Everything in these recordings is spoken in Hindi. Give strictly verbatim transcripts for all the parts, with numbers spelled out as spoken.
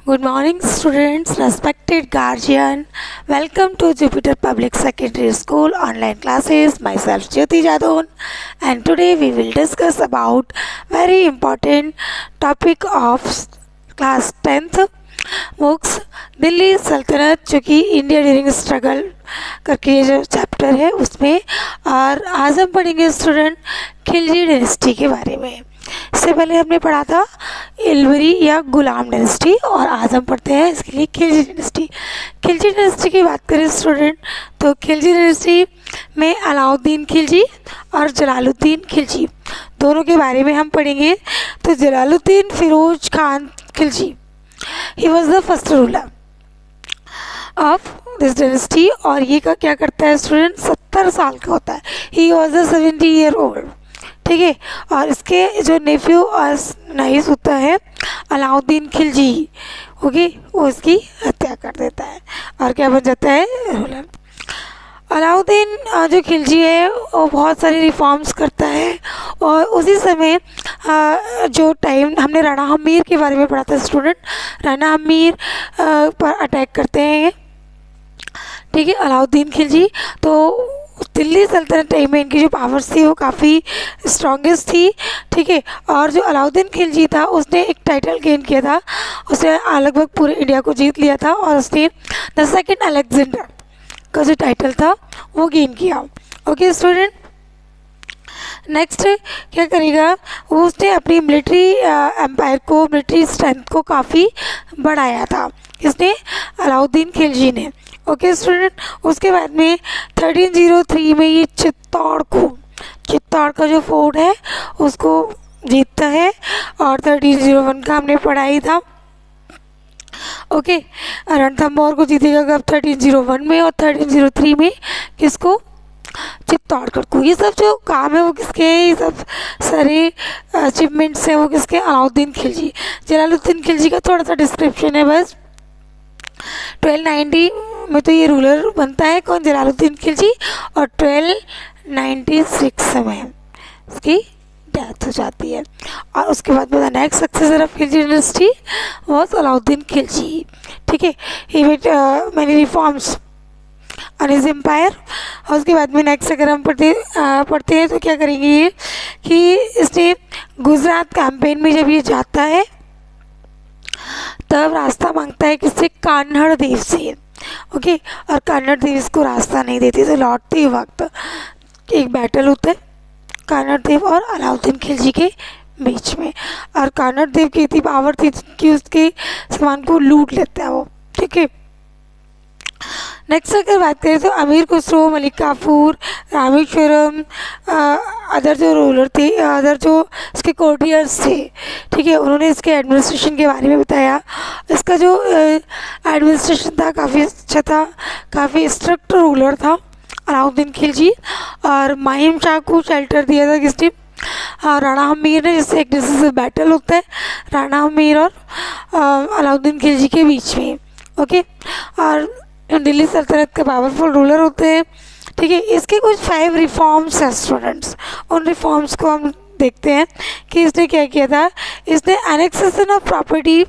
Good morning, students, respected guardian. Welcome to Jupiter Public Secondary School online classes. Myself Jyoti Jadon, and today we will discuss about very important topic of class tenth books Delhi सल्तनत, जो कि इंडिया ड्यूरिंग स्ट्रगल करके जो चैप्टर है उसमें। और आज हम पढ़ेंगे स्टूडेंट खिलजी डायनेस्टी के बारे में। इससे पहले हमने पढ़ा था इलवरी या गुलाम डायनेस्टी, और आज हम पढ़ते हैं इसके लिए खिलजी डायनेस्टी। खिलजी डायनेस्टी की बात करें स्टूडेंट, तो खिलजी डायनेस्टी में अलाउद्दीन खिलजी और जलालुद्दीन खिलजी दोनों के बारे में हम पढ़ेंगे। तो Jalaluddin Firoz Khan Khilji, he was the first ruler of this dynasty, और ये का क्या करता है स्टूडेंट, सत्तर साल का होता है। He was the seventy year old, ठीक है। और इसके जो नेफ्यू और नाइस होता है अलाउद्दीन खिलजी, ओके, वो इसकी हत्या कर देता है और क्या बन जाता है, रूलर। अलाउद्दीन जो खिलजी है वो बहुत सारे रिफॉर्म्स करता है, और उसी समय जो टाइम हमने राणा हमीर के बारे में पढ़ा था स्टूडेंट, राणा हमीर पर अटैक करते हैं, ठीक है, अलाउद्दीन खिलजी। तो दिल्ली सल्तनत टाइम में इनकी जो पावर्स थी वो काफ़ी स्ट्रॉन्गेस्ट थी, ठीक है। और जो अलाउद्दीन खिलजी था उसने एक टाइटल गेन किया था, उसने लगभग पूरे इंडिया को जीत लिया था, और उसने द सेकंड अलेक्जेंडर का जो टाइटल था वो गेन किया, ओके स्टूडेंट। नेक्स्ट क्या करेगा, वो उसने अपनी मिलिट्री एम्पायर को, मिलिट्री स्ट्रेंथ को काफ़ी बढ़ाया था, इसने अलाउद्दीन खिलजी ने, ओके स्टूडेंट। उसके बाद में थर्टीन ज़ीरो थ्री में ये चित्तौड़ को, चित्तौड़ का जो फोर्ट है उसको जीतता है, और थर्टीन ज़ीरो वन का हमने पढ़ा ही था, ओके। रणथंभौर को जीतेगा कब, थर्टीन ज़ीरो वन में, और थर्टीन ज़ीरो थ्री में किसको, चित्तौड़गढ़ को। ये सब जो काम है वो किसके हैं, ये सब सारे अचीवमेंट्स हैं वो किसके, अलाउद्दीन खिलजी। जलालुद्दीन खिलजी का थोड़ा सा डिस्क्रिप्शन है बस। ट्वेल्व नाइंटी में तो ये रूलर बनता है कौन, जलालुद्दीन खिलजी, और ट्वेल्व नाइंटी सिक्स में इसकी डेथ हो जाती है। और उसके बाद में next successor of Khilji dynasty was Alauddin Khilji, ठीक है। He made many reforms on his empire. और उसके बाद में नेक्स्ट अगर हम पढ़ते पढ़ते हैं तो क्या करेंगे ये कि इसने गुजरात कैंपेन में जब ये जाता है तब रास्ता मांगता है किससे, कान्हड़ देव से, ओके। और कान्हड़ देव इसको रास्ता नहीं देती, तो लौटते वक्त एक बैटल होता है कान्हड़ देव और अलाउद्दीन खिलजी के बीच में, और कान्हड़ देव की इतनी पावर थी कि उसके सामान को लूट लेता है वो, ठीक है। नेक्स्ट अगर बात करें तो अमीर खुसरो, मलिक काफूर, रामेश्वरम, अदर जो रूलर थे, अदर जो इसके कोर्टियर्स थे, ठीक है, उन्होंने इसके एडमिनिस्ट्रेशन के बारे में बताया। इसका जो एडमिनिस्ट्रेशन था काफ़ी अच्छा था, काफ़ी स्ट्रिक्ट रूलर था अलाउद्दीन खिलजी। और माहिम शाह को शेल्टर दिया था किसने, राणा हमीर ने, जिससे एक डिसीजन बैटल होता है राणा हमीर और अलाउद्दीन खिलजी के बीच में, ओके। और दिल्ली सल्तनत के पावरफुल रूलर होते हैं, ठीक है। इसके कुछ फाइव रिफॉर्म्स हैं स्टूडेंट्स, उन रिफॉर्म्स को हम देखते हैं कि इसने क्या किया था। इसने annexation of property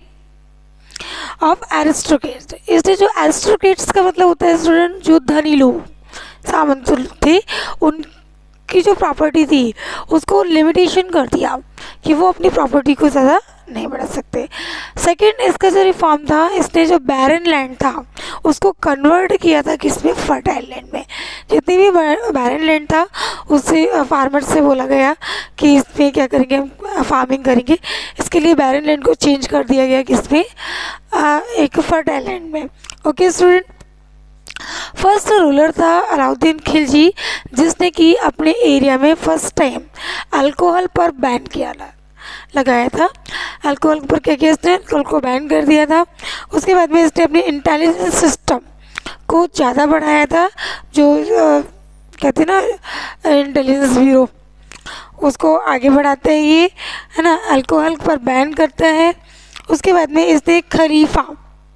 of aristocrats, इसने जो एरिस्टोक्रेट्स का मतलब होता है स्टूडेंट, जो धनी लोग सामंत थे उनकी जो प्रॉपर्टी थी उसको लिमिटेशन कर दिया कि वो अपनी प्रॉपर्टी को ज़्यादा नहीं बढ़ा सकते। सेकंड, इसका जो रिफॉर्म था, इसने जो बैरन लैंड था उसको कन्वर्ट किया था किसमें, फर्टाइल लैंड में। जितनी भी बैरन लैंड था उससे फार्मर से बोला गया कि इसमें क्या करेंगे, हम फार्मिंग करेंगे, इसके लिए बैरन लैंड को चेंज कर दिया गया किसमें, एक फर्टाइल लैंड में, ओके स्टूडेंट। फर्स्ट रूलर था अलाउद्दीन खिलजी, जिसने कि अपने एरिया में फर्स्ट टाइम अल्कोहल पर बैन किया लगाया था। अल्कोहल पर क्या किया इसने, अल्कोहल को बैन कर दिया था। उसके बाद में इसने अपने इंटेलिजेंस सिस्टम को ज़्यादा बढ़ाया था, जो आ, कहते हैं ना इंटेलिजेंस ब्यूरो, उसको आगे बढ़ाता है ये, है ना, अल्कोहल पर बैन करता है। उसके बाद में इसने खलीफा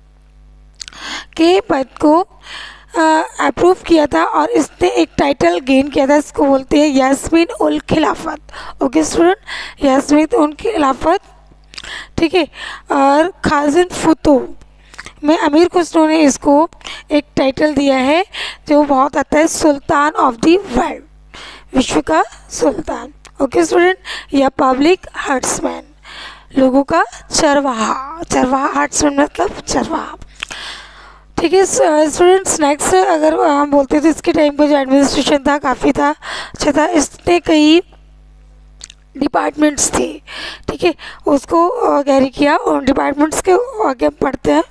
के पद को अप्रूव किया था, और इसने एक टाइटल गेन किया था, इसको बोलते हैं यास्मीन उल खिलाफत, ओके स्टूडेंट, यास्मीन उल खिलाफत। ठीक है। और खाजिन फुतू में अमीर खुसरो ने इसको एक टाइटल दिया है जो बहुत आता है, सुल्तान ऑफ द वर्ल्ड, विश्व का सुल्तान। ओके स्टूडेंट, या पब्लिक हर्ट्समैन, लोगों का चरवाहा, चरवाहा हर्ट्समैन मतलब चरवाहा। ठीक है स्टूडेंट्स, नेक्स्ट अगर हम बोलते हैं तो इसके टाइम पर जो एडमिनिस्ट्रेशन था काफ़ी था अच्छा था। इसने कई डिपार्टमेंट्स थे, ठीक है, उसको कैरी किया। और डिपार्टमेंट्स के आगे हम पढ़ते हैं।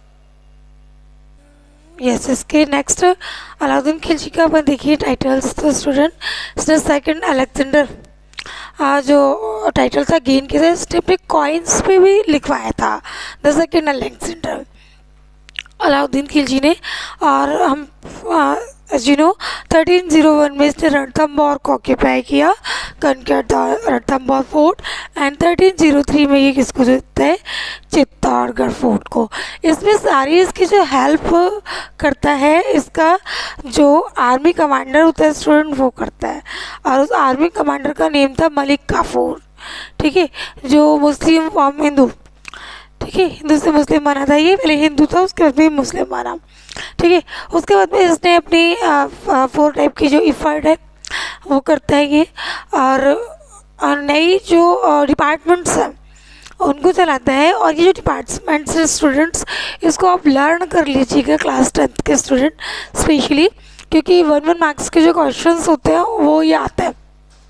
यस yes, इसके नेक्स्ट अलाउद्दीन खिलजी का अपन देखिए टाइटल्स। तो स्टूडेंट, इसने सेकंड अलेक्जेंडर जो टाइटल था गेन किया था, इसने अपने कॉइन्स पे भी लिखवाया था the second Alexander, Alauddin Khilji ने। और हम you know thirteen zero one में इसने रणथंबोर को ऑक्यूपाई किया, conquer the Ranthambore fort. And thirteen zero three में ये किसको जीतता है, चित्तौड़गढ़ फोर्ट को। इसमें सारी इसकी जो हेल्प करता है, इसका जो आर्मी कमांडर होता है स्टूडेंट वो करता है। और उस आर्मी कमांडर का नेम था मलिक काफूर, ठीक है, जो मुस्लिम फॉर्म हिंदू, ठीक है, हिंदू से मुस्लिम बना था। ये पहले हिंदू था, उसके बाद में मुस्लिम बना, ठीक है। उसके बाद में इसने अपनी फोर टाइप की जो इफर्ट है वो करता है ये। और, और नई जो डिपार्टमेंट्स हैं उनको चलाता है। और ये जो डिपार्टमेंट्स हैं स्टूडेंट्स, इसको आप लर्न कर लीजिएगा क्लास टेंथ के स्टूडेंट स्पेशली, क्योंकि वन वन मार्क्स के जो क्वेश्चंस होते हैं वो ये आता है।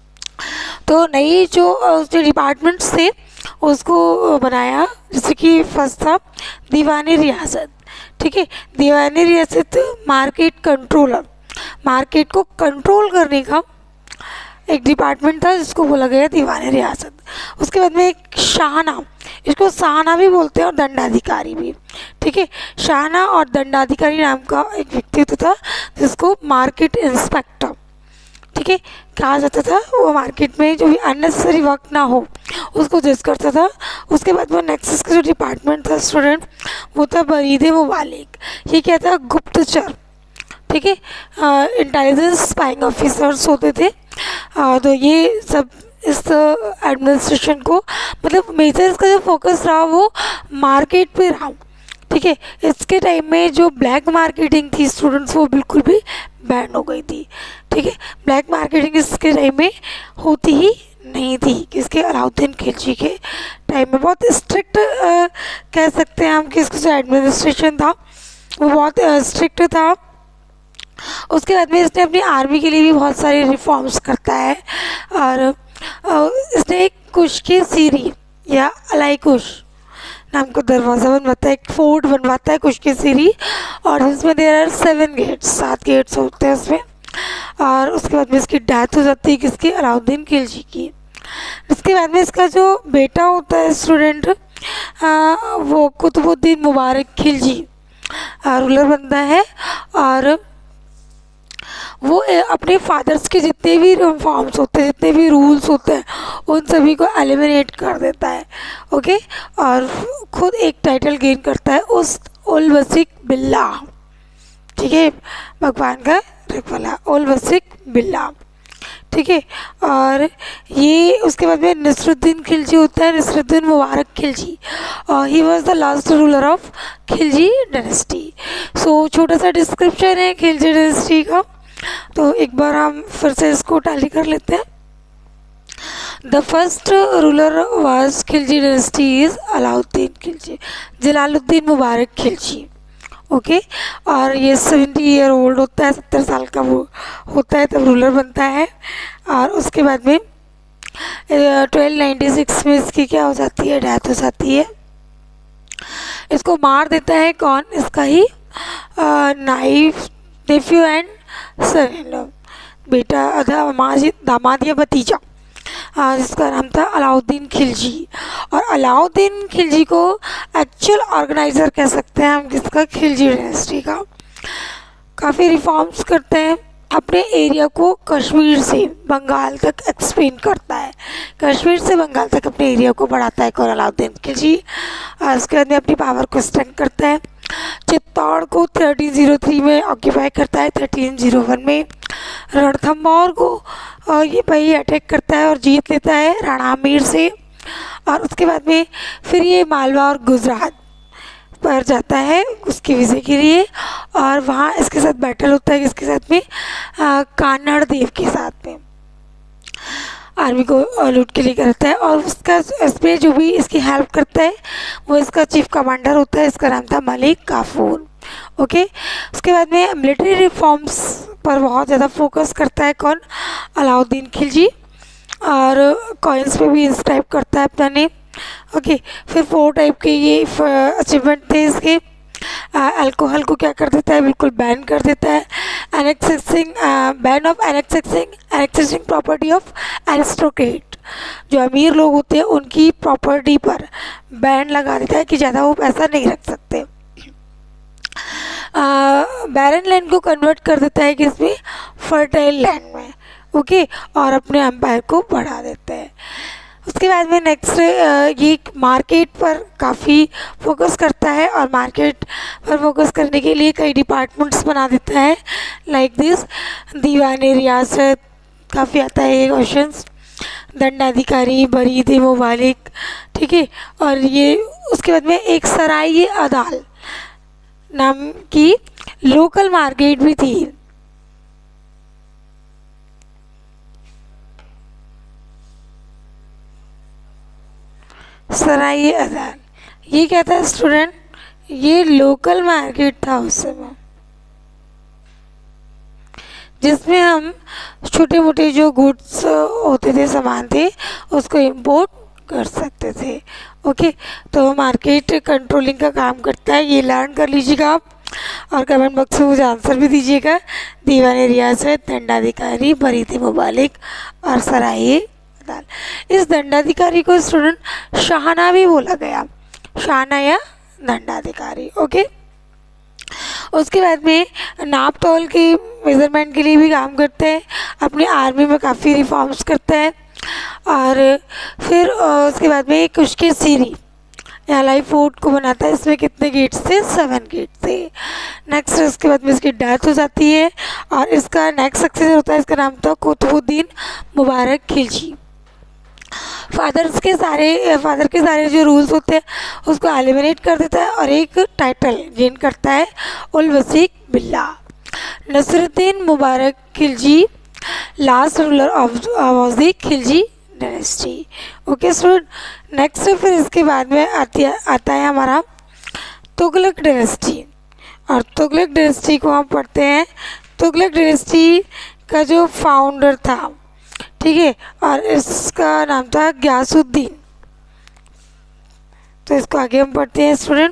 तो नई जो जो डिपार्टमेंट्स थे उसको बनाया, जैसे कि फर्स्ट था दीवानी रियासत, ठीक है, दीवानी रियासत मार्केट कंट्रोलर, मार्केट को कंट्रोल करने का एक डिपार्टमेंट था जिसको बोला गया दीवानी रियासत। उसके बाद में एक शाहना, इसको शाहना भी बोलते हैं और दंडाधिकारी भी, ठीक है। शाहना और दंडाधिकारी नाम का एक व्यक्तित्व था जिसको मार्केट इंस्पेक्टर, ठीक है, कहा जाता था। वो मार्केट में जो भी अननेसेसरी वर्क ना हो उसको जज करता था। उसके बाद वो नेक्सस का जो डिपार्टमेंट था स्टूडेंट वो था बरीदे मुबालिक, ये क्या था, गुप्तचर, ठीक है, इंटेलिजेंस स्पाइंग ऑफिसर्स होते थे। आ, तो ये सब इस एडमिनिस्ट्रेशन को, मतलब मेजर इसका जो फोकस रहा वो मार्केट पे रहा, ठीक है। इसके टाइम में जो ब्लैक मार्केटिंग थी स्टूडेंट्स वो बिल्कुल भी बैन हो गई थी, ठीक है। ब्लैक मार्केटिंग इसके टाइम में होती ही नहीं थी, किसके, अलाउद्दीन खिलजी के टाइम में। बहुत स्ट्रिक्ट कह सकते हैं हम कि इसका जो एडमिनिस्ट्रेशन था वो बहुत स्ट्रिक्ट था। उसके बाद में इसने अपनी आर्मी के लिए भी बहुत सारे रिफॉर्म्स करता है। और इसने एक कुश की सीरी या अलाई कुश नाम का दरवाज़ा बनवाता है, एक फोर्ट बनवाता है कुश की सीरी, और जिसमें देर आर सेवन गेट्स, सात गेट्स होते हैं उसमें। और उसके बाद में इसकी डेथ हो जाती है, किसकी, अलाउद्दीन खिलजी की। इसके बाद में इसका जो बेटा होता है स्टूडेंट वो कुतुबुद्दीन मुबारक खिलजी रूलर बनता है। और वो अपने फादर्स के जितने भी रिफॉर्म्स होते हैं, जितने भी रूल्स होते हैं, उन सभी को एलिमिनेट कर देता है, ओके। और खुद एक टाइटल गेन करता है उस उल वसिक बिल्लाह, ठीक है, भगवान का रिकवला, उल वसिक बिल्लाह, ठीक है। और ये उसके बाद में नसरुद्दीन खिलजी होता है, नसरुद्दीन मुबारक खिलजी, और he was the last ruler of Khilji dynasty. So छोटा सा डिस्क्रिप्शन है खिलजी डायनेस्टी का, तो एक बार हम फिर से इसको टैली कर लेते हैं। The first ruler was Khilji dynasty is Alauddin Khilji, Jalaluddin Mubarak Khilji, okay. और ये सेवेंटी ईयर ओल्ड होता है, सत्तर साल का वो होता है तब रूलर बनता है। और उसके बाद में ट्वेल्व नाइन्टी सिक्स में इसकी क्या हो जाती है, डेथ हो जाती है। इसको मार देता है कौन, इसका he knife nephew and son, बेटा दामाद दामाद या भतीजा, जिसका नाम था अलाउद्दीन खिलजी। और अलाउद्दीन खिलजी को एक्चुअल ऑर्गेनाइज़र कह सकते हैं हम किसका, खिलजी डायनेस्टी का। काफ़ी रिफॉर्म्स करते हैं, अपने एरिया को कश्मीर से बंगाल तक एक्सपेंड करता है, कश्मीर से बंगाल तक अपने एरिया को बढ़ाता है कौन, अलाउद्दीन खिलजी। उसके बाद में अपनी पावर को स्ट्रेंथ करता है। चित्तौड़ को थर्टीन ज़ीरो थ्री में ऑक्यूपाई करता है, थर्टीन ज़ीरो वन में रणथंबोर को और ये भाई अटैक करता है और जीत लेता है राणा अमीर से। और उसके बाद में फिर ये मालवा और गुजरात पर जाता है उसके वीज़े के लिए, और वहाँ इसके साथ बैटल होता है किसके साथ में, आ, कान्हड़ देव के साथ में, आर्मी को लूट के लिए करता है। और उसका इसमें जो भी इसकी हेल्प करता है वो इसका चीफ कमांडर होता है, इसका नाम था मलिक काफूर। ओके, उसके बाद में मिलिट्री रिफॉर्म्स पर बहुत ज़्यादा फोकस करता है कौन, अलाउद्दीन खिलजी, और कॉइन्स पे भी इंस्क्राइब करता है अपना नेम। ओके, फिर फोर टाइप के ये अचीवमेंट थे इसके। अल्कोहल को क्या कर देता है, बिल्कुल बैन कर देता है। Annexing, ban of annexing annexing property of aristocrat, जो अमीर लोग होते हैं उनकी प्रॉपर्टी पर बैन लगा देता है कि ज़्यादा वो पैसा नहीं रख सकते। बैरन लैंड को कन्वर्ट कर देता है किसमें, फर्टाइल लैंड में। ओके, और अपने एम्पायर को बढ़ा देता है। उसके बाद में नेक्स्ट ये मार्केट पर काफ़ी फोकस करता है, और मार्केट पर फोकस करने के लिए कई डिपार्टमेंट्स बना देता है, लाइक दिस दीवाने रियासत, काफ़ी आता है ये क्वेश्चंस, दंडाधिकारी, बरीद मुबालिक, ठीक है। और ये उसके बाद में एक सराय अदाल नाम की लोकल मार्केट भी थी। सराय अदाल ये क्या था स्टूडेंट, ये लोकल मार्केट था उस समय, जिसमें हम छोटे मोटे जो गुड्स होते थे, सामान थे, उसको इंपोर्ट कर सकते थे। ओके, तो मार्केट कंट्रोलिंग का काम करता है, ये लर्न कर लीजिएगा आप, और कमेंट बॉक्स में मुझे आंसर भी दीजिएगा। दीवाने रियासत, दंडाधिकारी, बरीद मुबालिक और सराय अदाल। इस दंडाधिकारी को स्टूडेंट शाहना भी बोला गया, शाहना या दंडाधिकारी। ओके, उसके बाद में नाप तौल के मेजरमेंट के लिए भी काम करते हैं, अपनी आर्मी में काफ़ी रिफॉर्म्स करता है। और फिर उसके बाद में कुश्के सीरी एलाई फोर्ट को बनाता है, इसमें कितने गेट्स थे, सेवन गेट थे। नेक्स्ट उसके बाद में इसकी डेथ हो जाती है, और इसका नेक्स्ट सक्सेसर होता है, इसका नाम था कुतुबुद्दीन मुबारक खिलजी। फादर्स के सारे फादर के सारे जो रूल्स होते हैं उसको एलिमिनेट कर देता है, और एक टाइटल गेन करता है, उल वसीक बिल्ला। Nasruddin Mubarak Khilji last ruler of was the Khilji dynasty. Okay student, next फिर इसके बाद में आती है आता है हमारा तुगलक डायनेस्टी, और तुगलक डायनेस्टी को हम पढ़ते हैं। तुगलक डायनेस्टी का जो फाउंडर था, ठीक है, और इसका नाम था गयासुद्दीन। तो इसको आगे हम पढ़ते हैं स्टूडेंट।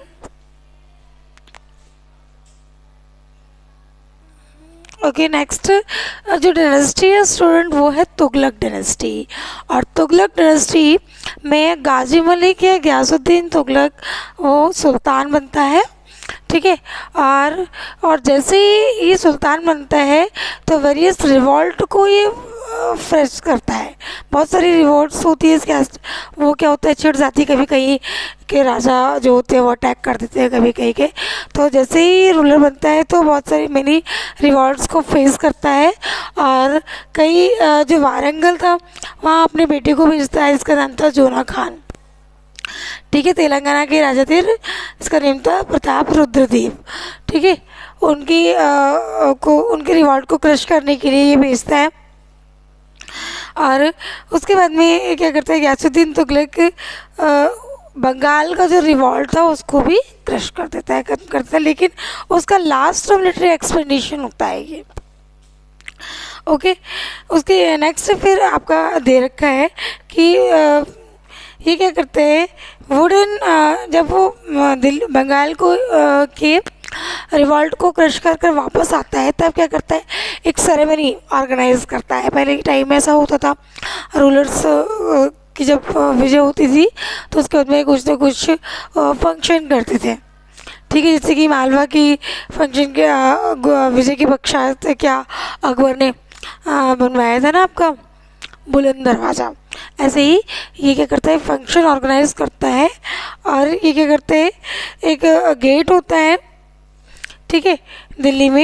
ओके, नेक्स्ट जो डायनेस्टी है स्टूडेंट वो है तुगलक डायनेस्टी, और तुगलक डायनेस्टी में गाजी मलिक या गयासुद्दीन तुगलक वो सुल्तान बनता है, ठीक है। और और जैसे ही ये सुल्तान बनता है तो वेरियस रिवॉल्ट को ये फ्रेश करता है, बहुत सारी रिवॉल्ट्स होती है इसके, वो क्या होता है, छिड़ जाती है, कभी कहीं के राजा जो होते हैं वो अटैक कर देते हैं कभी कहीं के। तो जैसे ही रूलर बनता है तो बहुत सारी मिनी रिवॉल्ट्स को फेस करता है, और कई जो वारंगल था वहाँ अपने बेटे को भेजता है, इसका नाम था जोना खान, ठीक है। तेलंगाना के राजा थे, इसका नेम था प्रताप रुद्रदेव, ठीक है। उनकी आ, को उनके रिवॉल्ट को क्रश करने के लिए ये भेजता है, और उसके बाद में क्या करता है गयासुद्दीन तुगलक बंगाल का जो रिवॉल्ट था उसको भी क्रश कर देता है, खत्म करता है, लेकिन उसका लास्ट मिलिट्री एक्सपेडिशन होता है ये। ओके, उसके नेक्स्ट फिर आपका दे रखा है कि आ, ये क्या करते हैं, वुडन जब वो दिल्ली बंगाल को आ, के रिवॉल्ट को क्रश कर कर वापस आता है, तब क्या करता है, एक सेरेमनी ऑर्गेनाइज करता है। पहले के टाइम में ऐसा होता था, रूलर्स की जब विजय होती थी तो उसके बाद में कुछ ना कुछ फंक्शन करते थे, ठीक है। जैसे कि मालवा की फंक्शन के विजय की बख्शात क्या अकबर ने बनवाया था ना आपका बुलंद दरवाज़ा, ऐसे ही ये क्या करता है, फंक्शन ऑर्गेनाइज करता है। और ये क्या करते हैं, एक गेट होता है, ठीक है, दिल्ली में,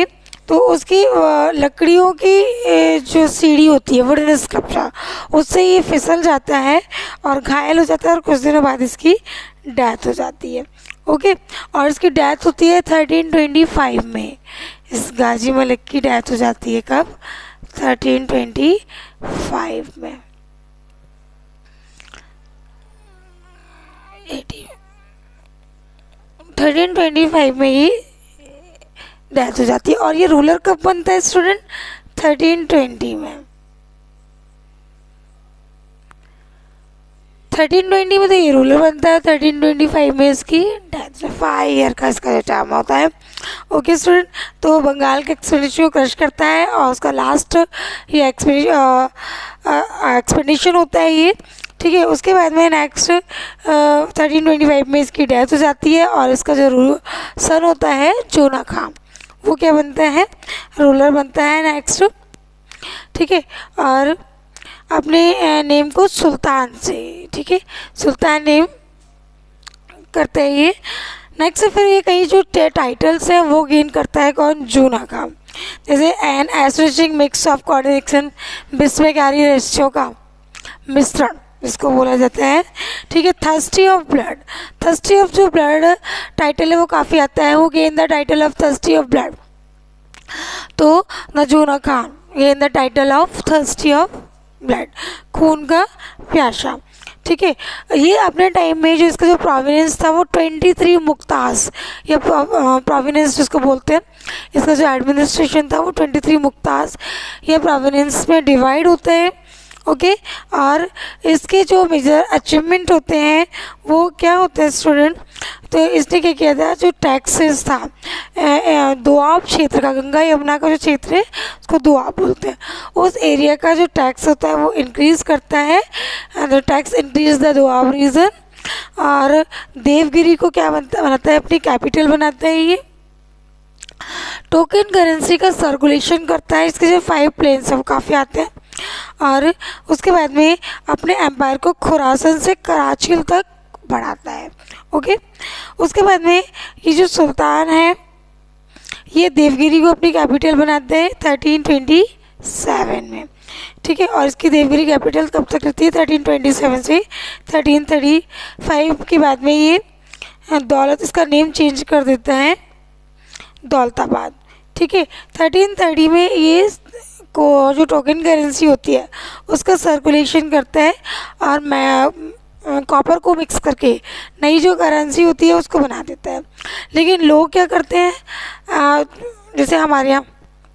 तो उसकी अ, लकड़ियों की ए, जो सीढ़ी होती है वुडन स्कल्पचर, उससे ये फिसल जाता है और घायल हो जाता है और कुछ दिनों बाद इसकी डेथ हो जाती है। ओके, और इसकी डेथ होती है थर्टीन ट्वेंटी फाइव में। इस गाजी मलिक की डेथ हो जाती है कब? थर्टीन ट्वेंटी फाइव में। थर्टीन ट्वेंटी फाइव में ही डेथ हो जाती है। और ये रूलर कब बनता है स्टूडेंट? थर्टीन ट्वेंटी में। थर्टीन ट्वेंटी में तो ये रूलर बनता है, थर्टीन ट्वेंटी फाइव में इसकी डेथ। फाइव ईयर का इसका जो टाइम होता है। ओके स्टूडेंट, तो बंगाल के एक्सपेडिशन को क्रश करता है और उसका लास्ट ये एक्सपेडिशन होता है ये, ठीक है। उसके बाद में नेक्स्ट थर्टीन ट्वेंटी फाइव में इसकी डेथ हो जाती है और इसका जो सन होता है जोना खां, वो क्या बनता है? रूलर बनता है नेक्स्ट, ठीक है। और अपने नेम को सुल्तान से, ठीक है, सुल्तान नेम करते हैं ये। नेक्स्ट फिर ये कई जो टाइटल्स हैं वो गेन करता है कौन? जोना खां। जैसे an astonishing mix of coordination, विस्मयकारी रहस्यों का मिश्रण इसको बोला जाता है, ठीक है। Thirsty of blood, thirsty of जो ब्लड टाइटल है वो काफ़ी आता है, वो gain the title of thirsty of blood. तो Jauna Khan gain the title of thirsty of blood, खून का प्यासा, ठीक है। ये अपने टाइम में जो इसका जो प्रोविनेंस था वो ट्वेंटी थ्री मुक्ताज या प्रोविनेंस जिसको बोलते हैं, इसका जो एडमिनिस्ट्रेशन था वो ट्वेंटी थ्री मुक्ताज या प्रोविनेंस में डिवाइड होते हैं। Okay okay? और इसके जो मेजर अचीवमेंट होते हैं वो क्या होते हैं स्टूडेंट? तो इसने क्या किया था, जो टैक्सेस था दोआब क्षेत्र का, गंगा यमुना का जो क्षेत्र है उसको दोआब बोलते हैं, उस एरिया का जो टैक्स होता है वो इंक्रीज़ करता है, the tax increase the Doab region. और देवगिरी को क्या बनता बनाता है? अपनी कैपिटल बनाता है ये। टोकन करेंसी का सर्कुलेशन करता है, इसके जो फाइव प्लेन्स हैं वो काफ़ी आते हैं। और उसके बाद में अपने एम्पायर को खुरासन से कराची तक बढ़ाता है। ओके, उसके बाद में ये जो सुल्तान है ये देवगिरी को अपनी कैपिटल बनाते हैं थर्टीन ट्वेंटी सेवन में, ठीक है। और इसकी देवगिरी कैपिटल कब तक रहती है? थर्टीन ट्वेंटी सेवन से थर्टीन थर्टी फाइव के बाद में ये दौलत, इसका नेम चेंज कर देता है दौलताबाद, ठीक है। थर्टीन थर्टी में ये को जो टोकन करेंसी होती है उसका सर्कुलेशन करता है और मैं कॉपर को मिक्स करके नई जो करेंसी होती है उसको बना देता है। लेकिन लोग क्या करते हैं, आ, जैसे हमारे यहाँ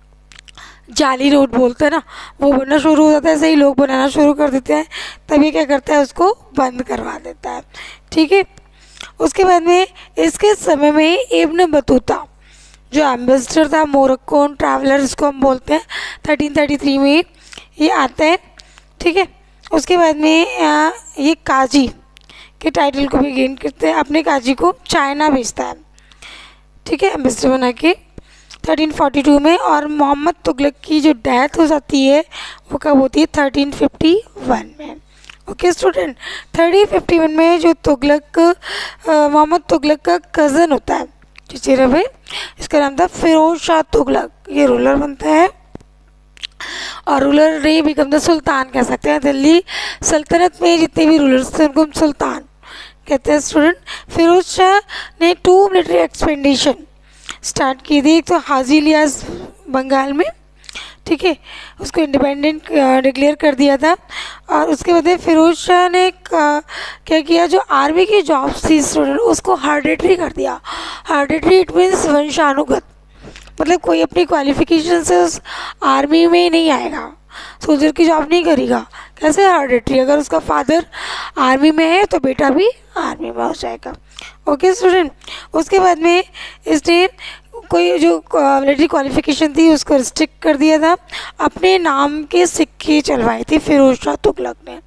जाली नोट बोलते हैं ना, वो बनना शुरू हो जाता है, ऐसे ही लोग बनाना शुरू कर देते हैं, तभी क्या करता है उसको बंद करवा देता है, ठीक है। उसके बाद में इसके समय में इब्न बतूता जो एम्बेसडर था, मोरक्कोन ट्रैवलर जिसको हम बोलते हैं, थर्टीन थर्टी थ्री में ये आता है, ठीक है। उसके बाद में ये काजी के टाइटल को भी गेन करते हैं, अपने काजी को चाइना भेजता है, ठीक है, एम्बेसडर बना के थर्टीन फोर्टी टू में। और मोहम्मद तुगलक की जो डेथ हो जाती है वो कब होती है? थर्टीन फिफ्टी वन में। Okay student, thirteen fifty one में जो तुगलक मोहम्मद तुगलक का कज़न होता है चिचिरा भाई, इसका नाम था फिरोज शाह तुगलक, ये रूलर बनता है और रूलर ने बिकम द सुल्तान कह सकते हैं। दिल्ली सल्तनत में जितने भी रूलर्स थे उनको हम सुल्तान कहते हैं स्टूडेंट। फिरोज शाह ने टू मिलिट्री एक्सपेंडिशन स्टार्ट की थी, एक तो हाजी इलियास बंगाल में, ठीक है, उसको इंडिपेंडेंट डिक्लेयर कर दिया था। और उसके बाद फिरोज शाह ने क्या किया, जो आर्मी की जॉब्स थी स्टूडेंट उसको हार्डेटरी कर दिया। हार्डेटरी इट मीन्स वंशानुगत, मतलब कोई अपनी क्वालिफिकेशन से उस आर्मी में नहीं आएगा, सोल्जर की जॉब नहीं करेगा। कैसे हार्डेटरी? अगर उसका फादर आर्मी में है तो बेटा भी आर्मी में हो जाएगा। ओके स्टूडेंट, उसके बाद में इसने कोई जो मिलिट्री क्वालिफिकेशन थी उसको रिस्ट्रिक्ट कर दिया था, अपने नाम के सिक्के चलवाए थे फिरोज शाह तुगलक ने,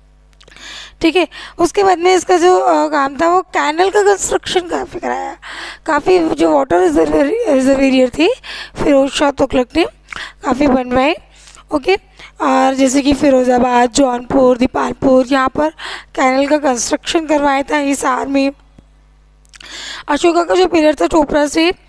ठीक है। उसके बाद में इसका जो काम था वो कैनल का कंस्ट्रक्शन काफ़ी कराया, काफ़ी जो वाटर रिजर्वेरियर थी फिरोज शाह तुगलक ने काफ़ी बनवाए। ओके, और जैसे कि फिरोज़ाबाद, जौनपुर, दीपालपुर, यहाँ पर कैनल का कंस्ट्रक्शन करवाया था हिसार में। अशोका का जो पिलर था टोपरा से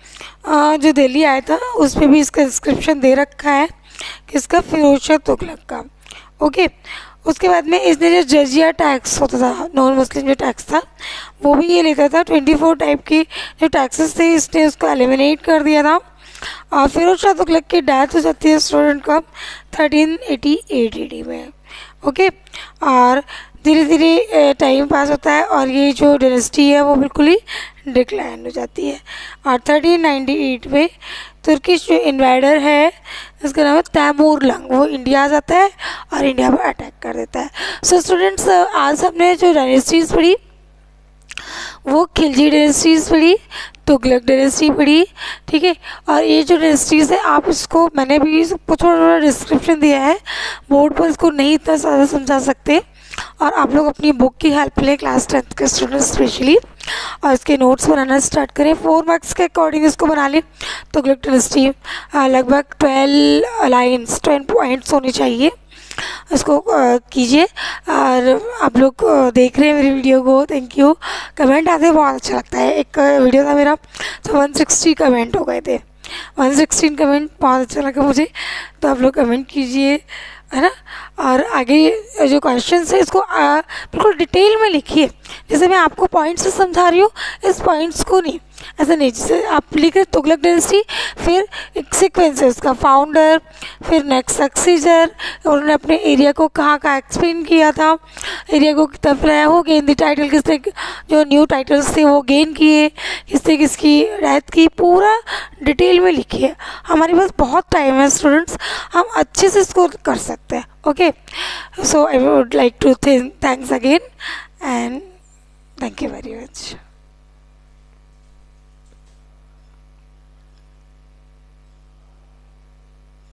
अ, जो दिल्ली आया था उस पर भी इसका इंस्क्रिप्शन दे रखा है किसका, फिरोज शाह तुगलक का। ओके, उसके बाद में इसने जो जजिया टैक्स होता था, नॉन मुस्लिम जो टैक्स था वो भी ये लेता था। ट्वेंटी फोर टाइप की जो टैक्सेस थे इसने उसको एलिमिनेट कर दिया था। और फिरोज शाह तुगलक की डेथ हो जाती है स्टूडेंट कब, थर्टीन एटी एट डी में। ओके, और धीरे धीरे टाइम पास होता है और ये जो डायनेस्टी है वो बिल्कुल ही डिक्लाइन हो जाती है। और थर्टीन नाइंटी एट में तुर्किश जो इन्वाइडर है इसका नाम है तैमूर लंग, वो इंडिया आ जाता है और इंडिया पर अटैक कर देता है। सो स्टूडेंट्स, आज हमने जो डायनेस्टीज़ पढ़ी वो खिलजी डायनेस्टीज़ पढ़ी, तुगलक डायनेस्टी पढ़ी, ठीक है। और ये जो डायनेस्टीज़ है आप इसको, मैंने भी इसको थोड़ा थोड़ा डिस्क्रिप्शन दिया है, बोर्ड पर इसको नहीं इतना ज़्यादा समझा सकते और आप लोग अपनी बुक की हेल्प लें, क्लास टेंथ के स्टूडेंट्स स्पेशली, और इसके नोट्स बनाना स्टार्ट करें। फोर मार्क्स के अकॉर्डिंग इसको बना लें। तुगलक डायनेस्टी लगभग ट्वेल्व लाइन्स, ट्वेल्व पॉइंट्स होने चाहिए, इसको कीजिए। और आप लोग देख रहे हैं मेरी वीडियो को, थैंक यू। कमेंट आते बहुत अच्छा लगता है। एक वीडियो था मेरा तो वन सिक्सटी कमेंट हो गए थे, वन सिक्सटीन कमेंट, बहुत अच्छा लगा मुझे। तो आप लोग कमेंट कीजिए, है ना। और आगे जो क्वेश्चन है इसको आ, बिल्कुल डिटेल में लिखिए। जैसे मैं आपको पॉइंट्स से समझा रही हूँ, इस पॉइंट्स को नहीं, ऐसा नहीं। जैसे आप लिख रहे तुगलक डायनेस्टी, फिर एक सीक्वेंस है उसका, फाउंडर, फिर नेक्स्ट सक्सीजर, उन्होंने अपने एरिया को कहाँ कहाँ एक्सप्लेन किया था, एरिया को कितना फैलाया, हो गेन द टाइटल, किसने जो न्यू टाइटल्स थे वो गेन किए, किसने किसकी डेथ की, पूरा डिटेल में लिखिए। हमारे पास बहुत टाइम है स्टूडेंट्स, हम अच्छे से इसको कर सकते हैं। Okay, so I would like to thanks again and thank you very much.